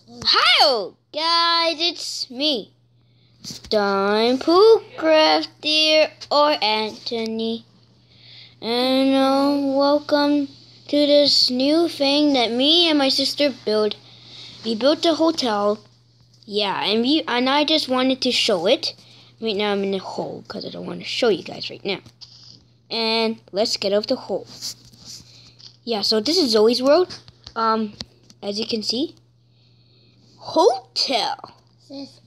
Hi guys, it's me, Don Poocraft here, or Anthony, and welcome to this new thing that me and my sister built. We built a hotel, and I just wanted to show it. Right now I'm in the hole because I don't want to show you guys right now. And let's get out of the hole. Yeah, so this is Zoe's world. As you can see. Hotel. It says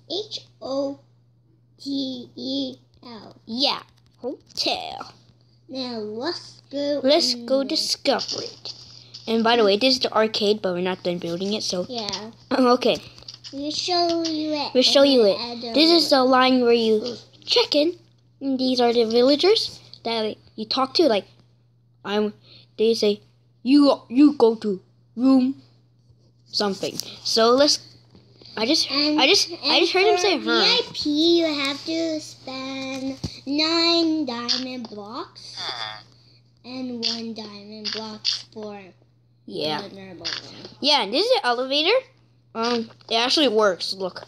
Hotel. Yeah, hotel. Now let's go. Let's go discover it. And by the way, this is the arcade, but we're not done building it, so. Yeah. Okay. We'll show you it. We'll show you it. This is the line where you check in. And these are the villagers that you talk to. Like, they say, you go to room something. So let's. I just heard him say her. VIP, you have to spend 9 diamond blocks and 1 diamond blocks for the normal one. Yeah, this is the elevator. It actually works. Look.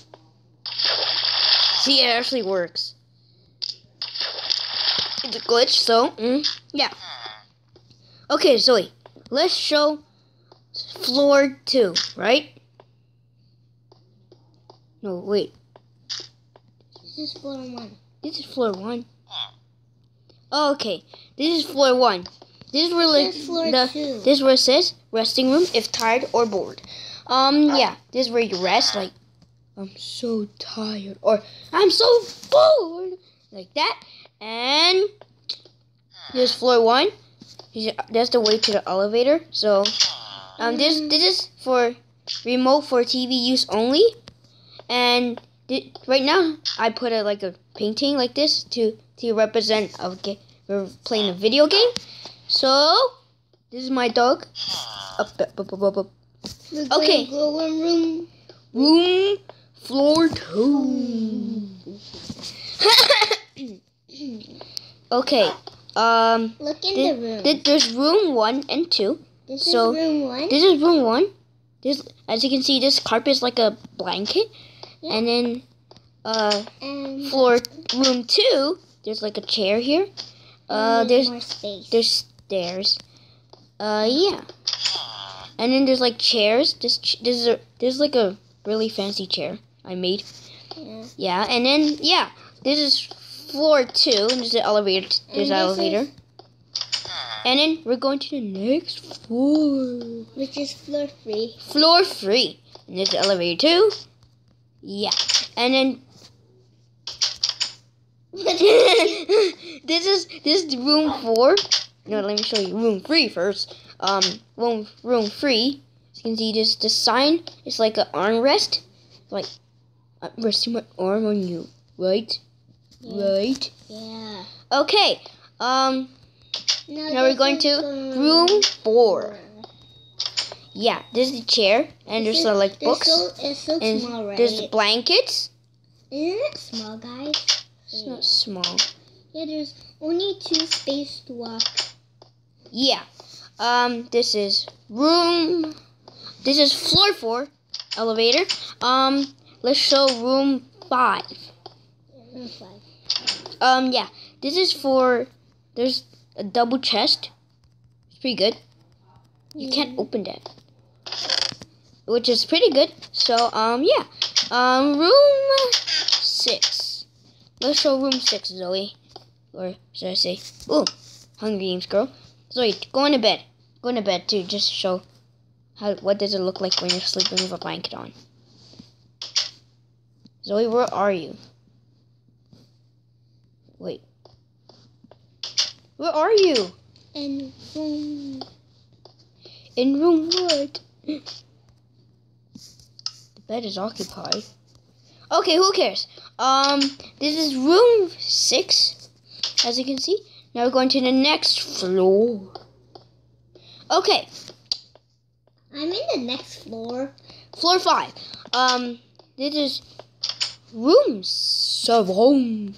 See, it actually works. It's a glitch, so yeah. Okay, Zoe, let's show floor 2, right? No, wait. This is floor 1. This is floor 1. Oh, okay. This is floor 1. This is where floor 2. This is where it says resting room if tired or bored. Yeah. This is where you rest. Like, I'm so tired or I'm so bored. Like that. And this is floor 1. That's the way to the elevator. So, this is for remote for TV use only. And right now, I put like a painting like this to represent we're playing a video game. So this is my dog. Okay. Go in room floor 2. Okay. Look in the room. There's room 1 and 2. This is room 1. This is room 1. As you can see, this carpet is like a blanket. Yeah. And then room 2, there's like a chair here. There's more space. There's stairs. Yeah. And then there's like chairs. This is like a really fancy chair I made. Yeah. Yeah. And then this is floor 2. And there's the elevator. There's the elevator. And then we're going to the next floor, which is floor 3. Floor 3. And there's the elevator too. Yeah. And then this is room 4. No, let me show you room 3 first. Room 3. As you can see, this sign is like an armrest. Like I'm resting my arm on you, right? Yeah. Right? Yeah. Okay. Now we're going to room 4. Yeah, this is the chair, and there's like books. It's so and small, right? There's blankets. Isn't it small, guys? It's not small. Yeah, there's only 2 space to walk. Yeah. This is floor 4, elevator. Let's show room 5. Room 5. Yeah. This is there's a double chest. It's pretty good. You can't open that. Which is pretty good. So, yeah. Room 6. Let's show room 6, Zoe. Or should I say, ooh, Hunger Games girl. Zoe, go into bed. Go into bed too, just to show what does it look like when you're sleeping with a blanket on. Zoe, where are you? Wait. Where are you? In room. In room what? The bed is occupied. Okay, who cares? This is room 6, as you can see. Now we're going to the next floor. Okay. I'm in the next floor. Floor 5. This is room 7.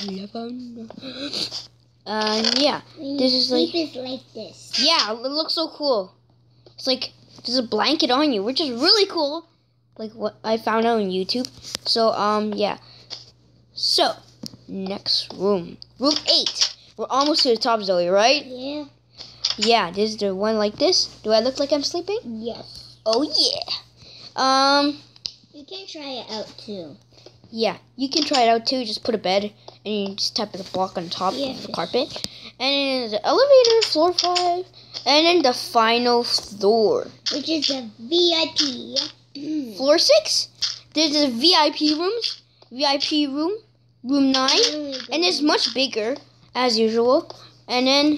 Yeah. This is like this. Yeah, it looks so cool. It's like there's a blanket on you, which is really cool. like what I found out on YouTube. So yeah. So next room, room 8. We're almost to the top, Zoe, right? Yeah. Yeah, this is the one like this. Do I look like I'm sleeping? Yes. Oh yeah. You can try it out too. Yeah, you can try it out too. Just put a bed and you just tap the block on top Yes. of the carpet. And then there's the elevator, floor 5. And then the final floor. Which is the VIP. Floor 6. There's the VIP rooms. VIP room, room 9. And it's much bigger as usual. And then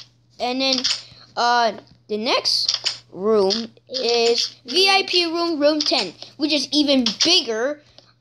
the next room is VIP room, room 10, which is even bigger.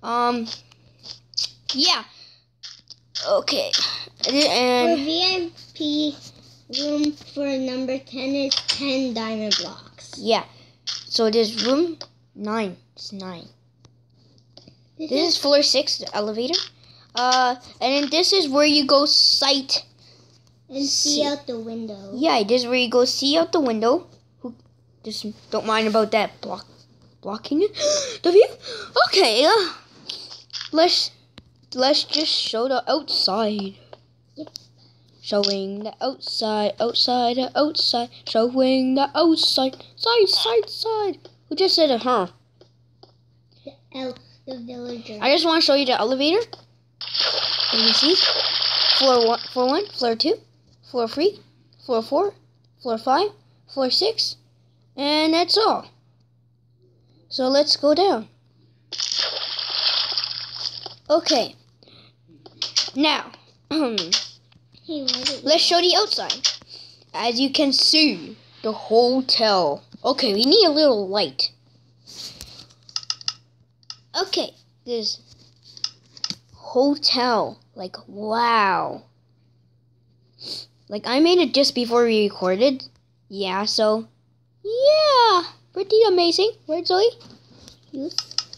Yeah. Okay. For And VIP room for number 10 is 10 diamond blocks. yeah. So this room 9. It's 9. This is floor 6, the elevator. And then this is where you go sight. And see out the window. Yeah, this is where you go see out the window. Just don't mind about that blocking it. The view. Okay. Let's just show the outside. Yep. Showing the outside, outside. Showing the outside, side. Who just said it, huh? The villager. I just want to show you the elevator. And you see, floor 1, floor 2, floor 3, floor 4, floor 5, floor 6, and that's all. So let's go down. Okay. Now, let's show the outside. As you can see, the hotel. Okay, we need a little light. Okay, this hotel. Like, wow. Like, I made it just before we recorded. Yeah, so, yeah. Pretty amazing. Right, Zoe? Yes.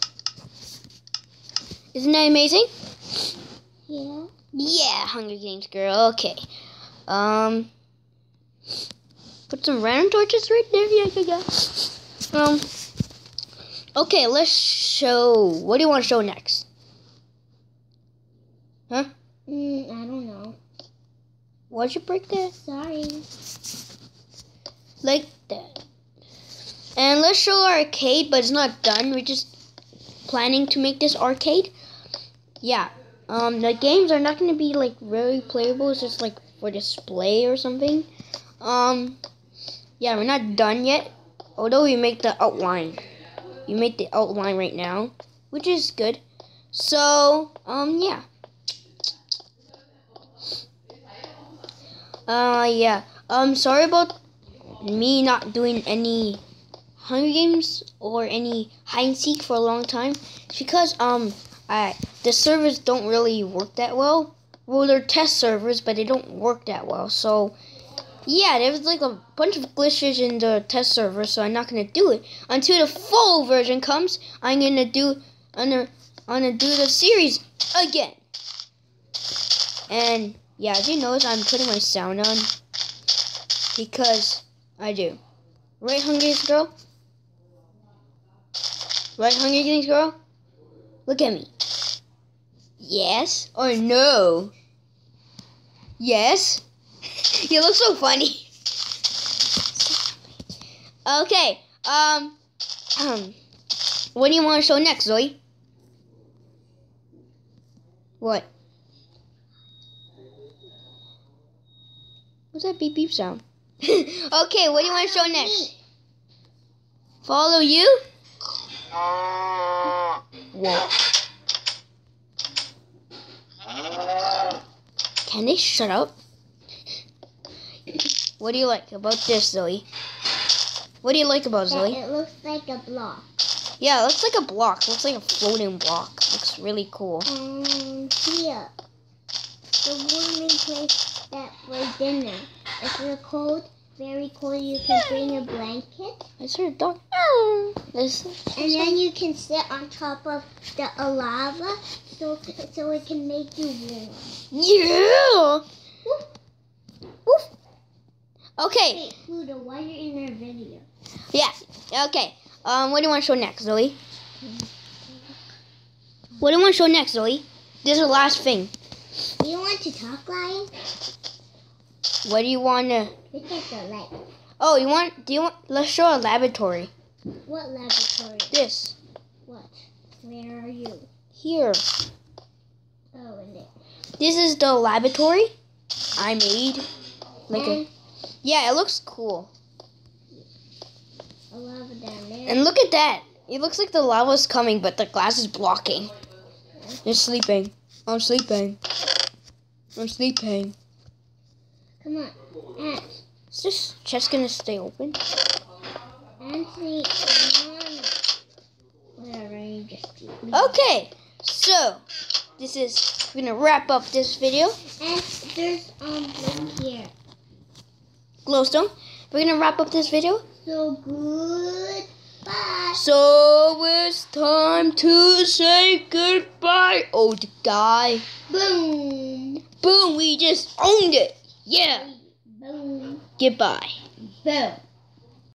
Isn't that amazing? Yeah. Yeah, Hunger Games girl. Okay. Put some random torches right there. Yeah. Okay, let's show. What do you want to show next? Huh? I don't know. Why'd you break that? Sorry. Like that. And let's show our arcade, but it's not done. We're just planning to make this arcade. Yeah. The games are not going to be like really playable. It's just like for display or something. Yeah, we're not done yet. Although we make the outline. You make the outline right now, which is good. So, yeah. Yeah. Sorry about me not doing any Hunger Games or any hide and seek for a long time. It's because the servers don't really work that well. Well, they're test servers, but they don't work that well. So, yeah, there was like a bunch of glitches in the test server, so I'm not gonna do it until the full version comes. I'm gonna do the series again. And yeah, as you notice, I'm putting my sound on because I do. Right, Hunger Games girl? Right, Hunger Games girl? Look at me. Yes or no? Yes? You look so funny. Okay. What do you want to show next, Zoe? What? What's that beep beep sound? Okay, what do you want to show next? Follow you? Whoa. Can they shut up? What do you like about this, Zoe? What do you like about Zoe? It looks like a block. Yeah, it looks like a block. It looks like a floating block. Looks really cool. Here, the warming place that for dinner. If you're cold, very cold, you can bring a blanket. I heard a dog. And then you can sit on top of the lava, so it can make you warm. Yeah. Woof. Woof. Okay. Hey, Pluto, why you're in our video? Yeah. Okay. What do you want to show next, Zoe? What do you want to show next, Zoe? This is the last thing. Do you want to talk, Lion? What do you want to... Look at the light. Oh, let's show a laboratory. What laboratory? This. What? Where are you? Here. Oh, in there. This is the laboratory I made. Yeah, it looks cool. A lava down there. And look at that. It looks like the lava's coming, but the glass is blocking. It's sleeping. I'm sleeping. I'm sleeping. Come on, Ant. Is this chest gonna stay open? Anthony, come on. Whatever, you just do. Okay, so we're gonna wrap up this video. And there's look here. Glowstone. We're gonna wrap up this video. So goodbye. So it's time to say goodbye. Oh, the guy. Boom. Boom, we just owned it. Yeah. Boom. Goodbye. Boom.